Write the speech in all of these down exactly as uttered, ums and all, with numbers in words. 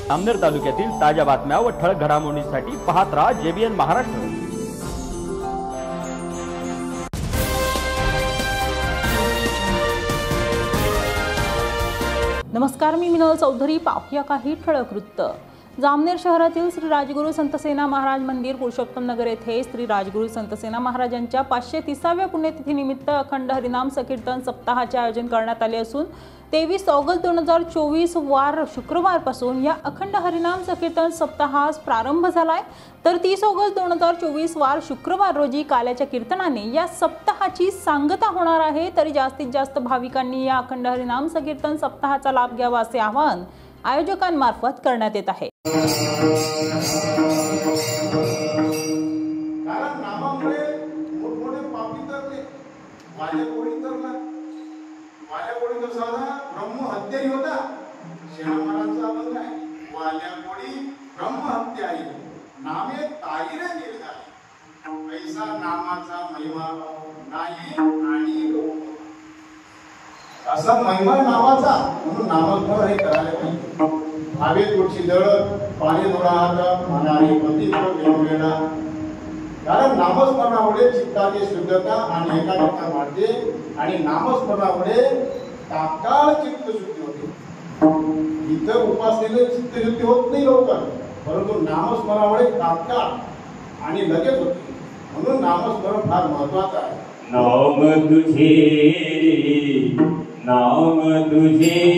जामनेर तालुक्यातील ताज्या बातम्या व ठळक घडामोडींसाठी पाहत राहा जेबीएन महाराष्ट्र। नमस्कार, मी मिनल चौधरी। पाहूया काही ठळक वृत्त। जामनेर शहरातील श्री राजगुरू संतसेना महाराज मंदिर पुरुषोत्तम नगर येथे श्री राजगुरू संतसेना महाराजांच्या पाचशे तीसाव्या पुण्यतिथी निमित्त अखंड हरिनाम संकीर्तन सप्ताहाचे आयोजन करण्यात आले असून तेवीस ऑगस्ट दोन हजार चोवीस वार शुक्रवार पासून या अखंड हरिनाम संकीर्तन सप्ताहास प्रारंभ झालाय। तर तीस ऑगस्ट दोन हजार चोवीस वार शुक्रवार रोजी काल्याच्या कीर्तनाने या सप्ताहाची सांगता होणार आहे। तरी जास्तीत जास्त भाविकांनी या अखंड हरिनाम संकीर्तन सप्ताहाचा लाभ घ्यावा असे आवाहन आयोजकांमार्फत करण्यात येत आहे। कारण नामामुळे मोठमोठे पापी तरले, वाल्या कोळी तरला, वाल्या कोळी तर साधा ब्रह्महत्याही होता। शेणामारांचा अभंग आहे, वाल्या कोळी ब्रह्महत्याही नामे ताईरे निर्धारी, ऐसा नामाचा महिमा नाही आणि असा महिमा नावाचा म्हणून नामस्मरण हे करायला पाहिजे। हवेत उठची दळ पाणी दोडा हात म्हणारी पतित्व वेगवेगळा, कारण नामस्मरणामुळे चित्ताची शुद्धता आणि एकाग्रता वाढते आणि नामस्मरणामुळे तात्काळ चित्त शुद्धी होते। इतर उपासनेने चित्तशुद्धी होत नाही लवकर, परंतु नामस्मरणामुळे तात्काळ आणि लगेच होते, म्हणून नामस्मरण फार महत्त्वाचं आहे। नाम तुझे नाम तुझे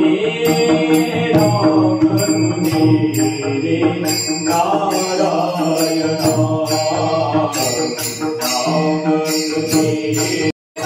नाम तुझे नारायण नाम तुझे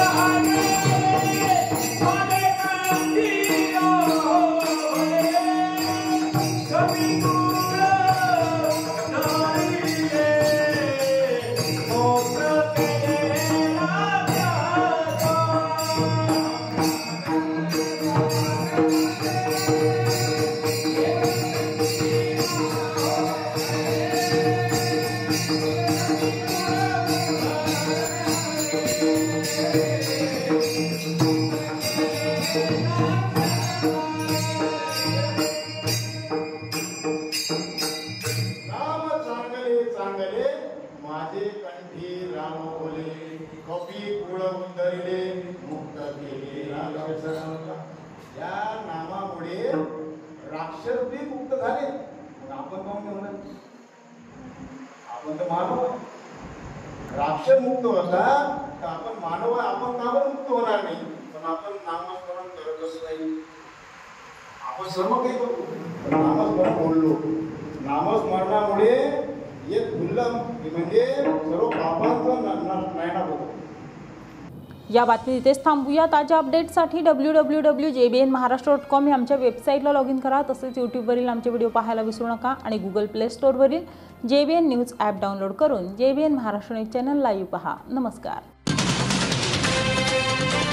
माझे कंठी राम बोले, कपी कुळ उंदरिले, मुक्त केले राक्षस। या नामामुळे राक्षस भी मुक्त झाले। आपण कोण होणार? आपण तर मानव। राक्षस मुक्त होता तर आपण मानव, आपण का बरं मुक्त होणार नाही? पण आपण नामस्मरण करतच नाही। आपण सर्व काही करतो, नामस्मरण बोललो। नामस्मरणामुळे एक दुर्लभ म्हणजे सर्व पापांचा नायनाट होतो। या बातमी इथेच थांबूया। ताज्या अपडेट्ससाठी W W W dot J B N Maharashtra dot com या आमच्या वेबसाईटला लॉग इन करा। तसेच यूट्यूबवरील आमचे व्हिडिओ पाहायला विसरू नका आणि गुगल प्ले स्टोअरवरील J B N news app download करून J B N Maharashtra news channel live पहा। नमस्कार।